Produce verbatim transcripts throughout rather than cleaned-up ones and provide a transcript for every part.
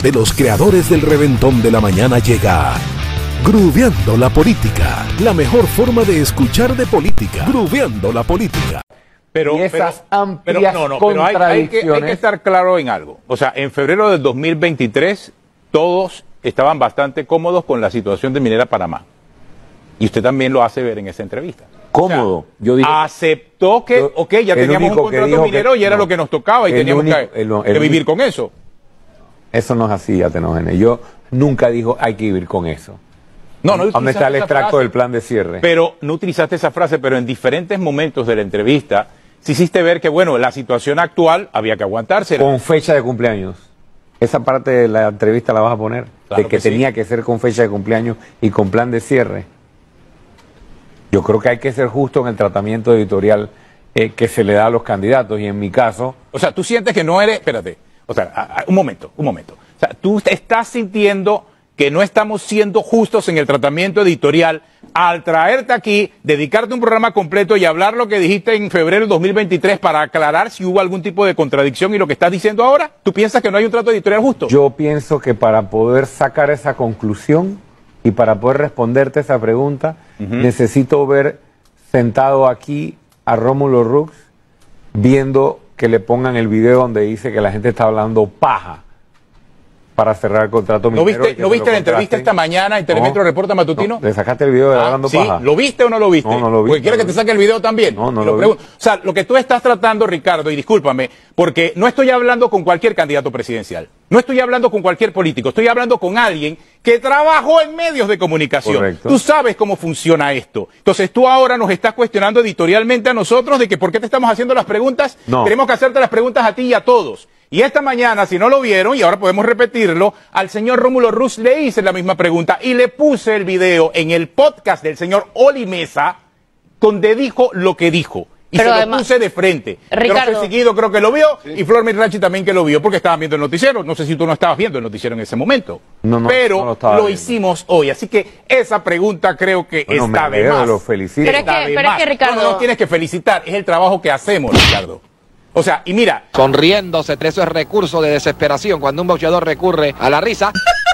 de los creadores del reventón de la mañana llega Grooveando la Política, la mejor forma de escuchar de política. Grooveando la Política. Pero, y esas pero, amplias pero, no, no, pero hay, hay, que, hay que estar claro en algo. O sea, en febrero del dos mil veintitrés todos estaban bastante cómodos con la situación de Minera Panamá. Y usted también lo hace ver en esa entrevista. Cómodo. O sea, yo dije, aceptó que, yo, ok, ya teníamos un contrato minero que, y era no, lo que nos tocaba y teníamos único, que, el, el, que vivir con eso. Eso no es así, Atenógenes. Yo nunca dijo hay que vivir con eso. No, no ¿Dónde está el extracto frase, del plan de cierre? Pero no utilizaste esa frase, pero en diferentes momentos de la entrevista sí hiciste ver que, bueno, la situación actual había que aguantarse. Con fecha de cumpleaños. Esa parte de la entrevista la vas a poner, claro de que, que tenía sí. que ser con fecha de cumpleaños y con plan de cierre. Yo creo que hay que ser justo en el tratamiento editorial eh, que se le da a los candidatos y en mi caso... O sea, tú sientes que no eres... Espérate, o sea, a, a, un momento, un momento. O sea, tú estás sintiendo que no estamos siendo justos en el tratamiento editorial al traerte aquí, dedicarte un programa completo y hablar lo que dijiste en febrero del dos mil veintitrés para aclarar si hubo algún tipo de contradicción y lo que estás diciendo ahora. ¿Tú piensas que no hay un trato editorial justo? Yo pienso que para poder sacar esa conclusión y para poder responderte esa pregunta, uh-huh. necesito ver sentado aquí a Rómulo Rux viendo que le pongan el video donde dice que la gente está hablando paja para cerrar el contrato minero. ¿No viste, ¿no viste la entrevista esta mañana en Telemetro no, Reporta Matutino? No, ¿le sacaste el video de ah, hablando ¿sí? paja? ¿Lo viste o no lo viste? No, no lo vi. Porque quiero que te saque el video también. No, no lo lo vi. vi. O sea, lo que tú estás tratando, Ricardo, y discúlpame, porque no estoy hablando con cualquier candidato presidencial. No estoy hablando con cualquier político. Estoy hablando con alguien que trabajó en medios de comunicación. Correcto. Tú sabes cómo funciona esto. Entonces tú ahora nos estás cuestionando editorialmente a nosotros de que por qué te estamos haciendo las preguntas. No. Tenemos que hacerte las preguntas a ti y a todos. Y esta mañana, si no lo vieron, y ahora podemos repetirlo, al señor Rómulo Rux le hice la misma pregunta y le puse el video en el podcast del señor Oli Mesa, donde dijo lo que dijo. Y pero se además, lo puse de frente. Ricardo, creo que Seguido creo que lo vio, sí. y Flor Mirachi también que lo vio, porque estaban viendo el noticiero. No sé si tú no estabas viendo el noticiero en ese momento. No, no, pero no lo, lo viendo. hicimos hoy. Así que esa pregunta creo que bueno, está me de más. Lo felicito. Pero es que, pero es que Ricardo... No, no, no tienes que felicitar. Es el trabajo que hacemos, Ricardo. O sea, y mira... Sonriéndose, eso es recurso de desesperación, cuando un boxeador recurre a la risa.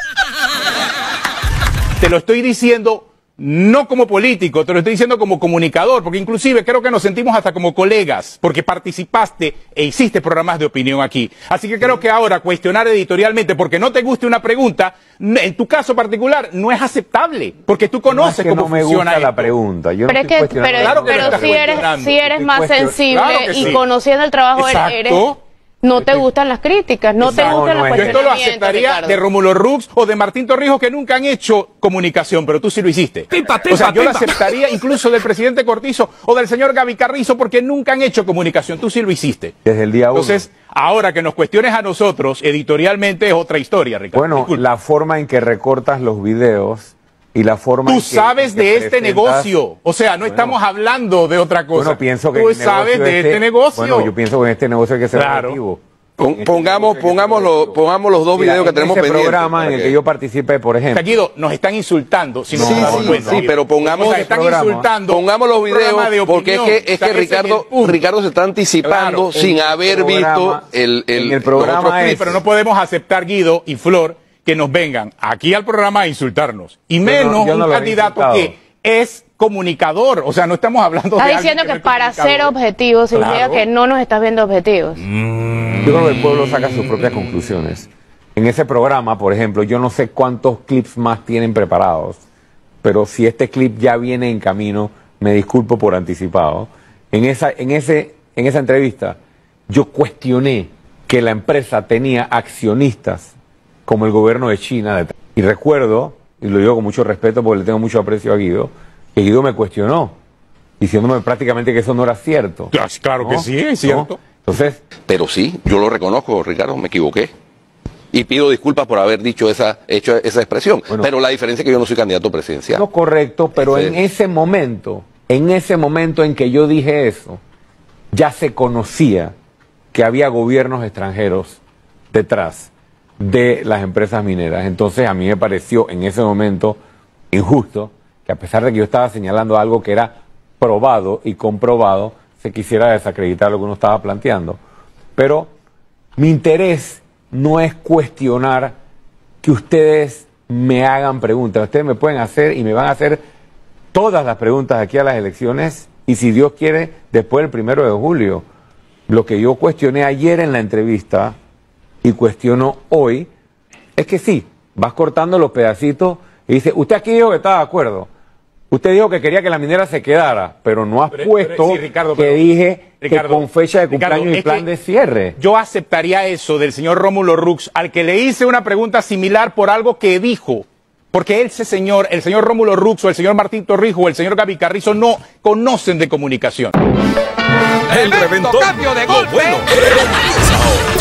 Te lo estoy diciendo no como político, te lo estoy diciendo como comunicador, porque inclusive creo que nos sentimos hasta como colegas, porque participaste e hiciste programas de opinión aquí. Así que creo que ahora cuestionar editorialmente, porque no te guste una pregunta, en tu caso particular, no es aceptable, porque tú conoces no es que cómo no me funciona gusta esto. la pregunta. Yo pero no es que, pero, claro que pero si eres, si eres más sensible claro que y sí. conociendo el trabajo Exacto. eres... No te gustan las críticas, no te Exacto. gustan no, las no, Yo esto lo cuestionamientos, aceptaría Ricardo. de Rómulo Rux o de Martín Torrijos, que nunca han hecho comunicación, pero tú sí lo hiciste. Tipa, tipa, o sea, yo tipa. lo aceptaría incluso del presidente Cortizo o del señor Gaby Carrizo, porque nunca han hecho comunicación, tú sí lo hiciste. Desde el día uno. Entonces, ahora que nos cuestiones a nosotros, editorialmente es otra historia, Ricardo. Bueno, Disculpa. la forma en que recortas los videos y la forma Tú en que, sabes en que de este presentas... negocio, o sea, no Bueno, estamos hablando de otra cosa. Bueno, pienso que Tú el sabes negocio de este, este negocio. Bueno, yo pienso que en este negocio hay que ser Claro. objetivo. Pon, pongamos, pongamos, los, pongamos los dos Mira, videos que en tenemos ese pendientes. programa en el que yo participé, por ejemplo. Guido, nos están insultando. Si no, Sí, nos damos sí, cuenta, sí, Guido. pero pongamos Nos están programa. insultando. Pongamos los Un programa de videos porque es opinión. que, es O sea, que ese Ricardo, el punto. Ricardo se está anticipando Claro, sin el haber programa- visto el, el, en el programa los otros es- Sí, clips. pero no podemos aceptar, Guido y Flor, que nos vengan aquí al programa a insultarnos. Y no- menos yo no un lo he candidato insultado. que es comunicador. O sea, no estamos hablando Estás de alguien diciendo que, no es para ser comunicador. objetivos significa Claro. que no nos estás viendo objetivos. Yo creo que el pueblo saca sus propias conclusiones. En ese programa, por ejemplo, yo no sé cuántos clips más tienen preparados, pero si este clip ya viene en camino, me disculpo por anticipado. En esa, en ese, en esa entrevista, yo cuestioné que la empresa tenía accionistas como el gobierno de China detrás. Y recuerdo, y lo digo con mucho respeto porque le tengo mucho aprecio a Guido, que Guido me cuestionó, diciéndome prácticamente que eso no era cierto. Claro que ¿no? sí, es cierto. ¿No? Entonces, Pero sí, yo lo reconozco, Ricardo, me equivoqué. Y pido disculpas por haber dicho esa, hecho esa expresión. Bueno. Pero la diferencia es que yo no soy candidato presidencial. no correcto, pero Ese- en ese momento, en ese momento en que yo dije eso, ya se conocía que había gobiernos extranjeros detrás de las empresas mineras. Entonces a mí me pareció en ese momento injusto que a pesar de que yo estaba señalando algo que era probado y comprobado, se quisiera desacreditar lo que uno estaba planteando. Pero mi interés no es cuestionar que ustedes me hagan preguntas. Ustedes me pueden hacer y me van a hacer todas las preguntas aquí a las elecciones y si Dios quiere, después del primero de julio. Lo que yo cuestioné ayer en la entrevista y cuestiono hoy es que sí, vas cortando los pedacitos y dice, usted aquí dijo que estaba de acuerdo. Usted dijo que quería que la minera se quedara, pero no has Pero- puesto pero- sí, Ricardo, que pero- dije Ricardo, que con fecha de Ricardo, cumpleaños y es plan que de cierre. Yo aceptaría eso del señor Rómulo Rux, al que le hice una pregunta similar por algo que dijo. Porque ese señor, el señor Rómulo Rux o el señor Martín Torrijos o el señor Gaby Carrizo no conocen de comunicación. El Tremendo reventón. cambio de Lo golpe. bueno comienza ahora.